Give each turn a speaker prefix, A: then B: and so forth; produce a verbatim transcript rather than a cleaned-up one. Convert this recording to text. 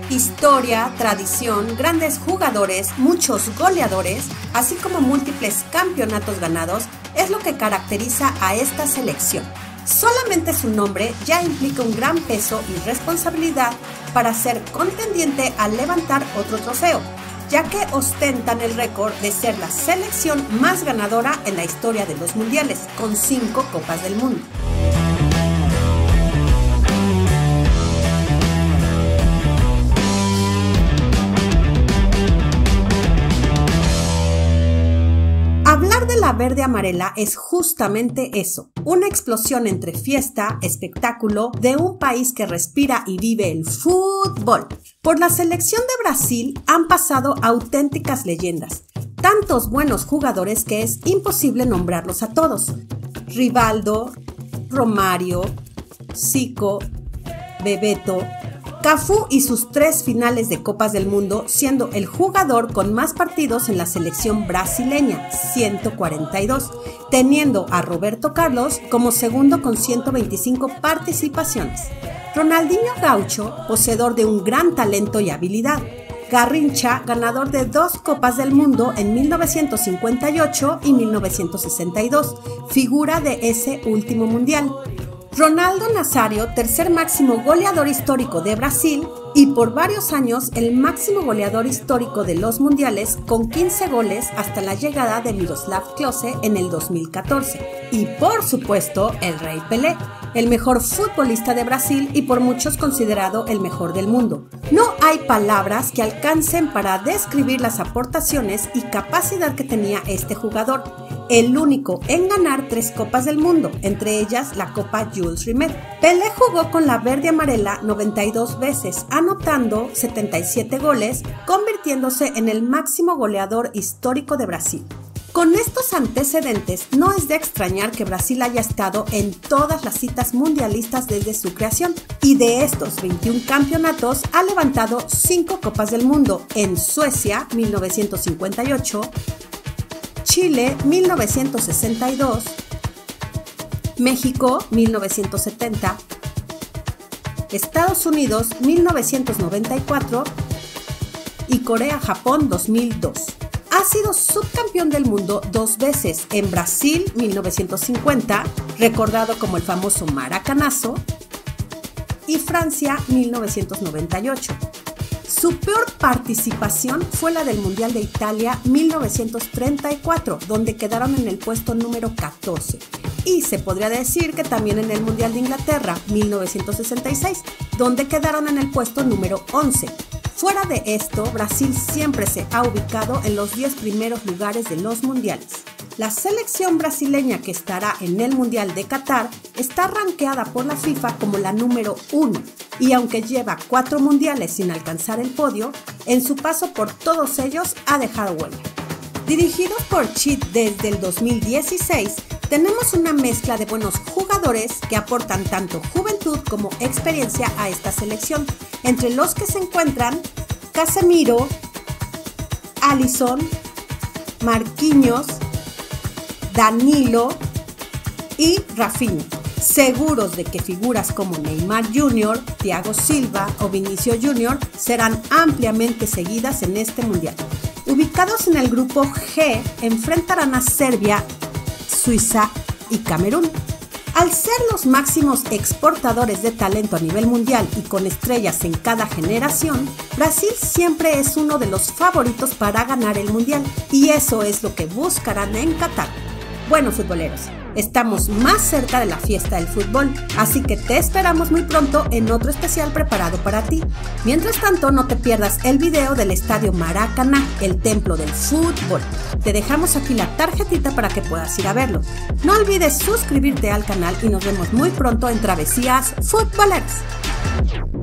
A: Historia, tradición, grandes jugadores, muchos goleadores, así como múltiples campeonatos ganados, es lo que caracteriza a esta selección. Solamente su nombre ya implica un gran peso y responsabilidad para ser contendiente a levantar otro trofeo, ya que ostentan el récord de ser la selección más ganadora en la historia de los mundiales, con cinco Copas del Mundo. Hablar de la verde amarela es justamente eso, una explosión entre fiesta, espectáculo, de un país que respira y vive el fútbol. Por la selección de Brasil han pasado auténticas leyendas, tantos buenos jugadores que es imposible nombrarlos a todos. Rivaldo, Romário, Zico, Bebeto, Cafú y sus tres finales de Copas del Mundo, siendo el jugador con más partidos en la selección brasileña, ciento cuarenta y dos, teniendo a Roberto Carlos como segundo con ciento veinticinco participaciones. Ronaldinho Gaucho, poseedor de un gran talento y habilidad. Garrincha, ganador de dos Copas del Mundo en mil novecientos cincuenta y ocho y mil novecientos sesenta y dos, figura de ese último mundial. Ronaldo Nazário, tercer máximo goleador histórico de Brasil y por varios años el máximo goleador histórico de los mundiales, con quince goles hasta la llegada de Miroslav Klose en el dos mil catorce. Y por supuesto, el Rey Pelé, el mejor futbolista de Brasil y por muchos considerado el mejor del mundo. No hay palabras que alcancen para describir las aportaciones y capacidad que tenía este jugador, el único en ganar tres Copas del Mundo, entre ellas la Copa Jules Rimet. Pelé jugó con la verde amarela noventa y dos veces, anotando setenta y siete goles, convirtiéndose en el máximo goleador histórico de Brasil. Con estos antecedentes, no es de extrañar que Brasil haya estado en todas las citas mundialistas desde su creación, y de estos veintiún campeonatos ha levantado cinco Copas del Mundo en Suecia mil novecientos cincuenta y ocho, Chile mil novecientos sesenta y dos, México mil novecientos setenta, Estados Unidos mil novecientos noventa y cuatro y Corea-Japón dos mil dos. Ha sido subcampeón del mundo dos veces, en Brasil mil novecientos cincuenta, recordado como el famoso Maracanazo, y Francia mil novecientos noventa y ocho. Su peor participación fue la del Mundial de Italia mil novecientos treinta y cuatro, donde quedaron en el puesto número catorce. Y se podría decir que también en el Mundial de Inglaterra mil novecientos sesenta y seis, donde quedaron en el puesto número once. Fuera de esto, Brasil siempre se ha ubicado en los diez primeros lugares de los mundiales. La selección brasileña que estará en el Mundial de Qatar está rankeada por la FIFA como la número uno, y aunque lleva cuatro mundiales sin alcanzar el podio, en su paso por todos ellos ha dejado huella. Dirigido por Tite desde el dos mil dieciséis, tenemos una mezcla de buenos jugadores que aportan tanto juventud como experiencia a esta selección, entre los que se encuentran Casemiro, Alisson, Marquinhos, Danilo y Rafinha, seguros de que figuras como Neymar junior, Thiago Silva o Vinicius junior serán ampliamente seguidas en este mundial. Ubicados en el grupo G, enfrentarán a Serbia, Suiza y Camerún. Al ser los máximos exportadores de talento a nivel mundial y con estrellas en cada generación, Brasil siempre es uno de los favoritos para ganar el mundial, y eso es lo que buscarán en Qatar. Bueno, futboleros, estamos más cerca de la fiesta del fútbol, así que te esperamos muy pronto en otro especial preparado para ti. Mientras tanto, no te pierdas el video del Estadio Maracaná, el templo del fútbol. Te dejamos aquí la tarjetita para que puedas ir a verlo. No olvides suscribirte al canal y nos vemos muy pronto en Travesías Futboleras.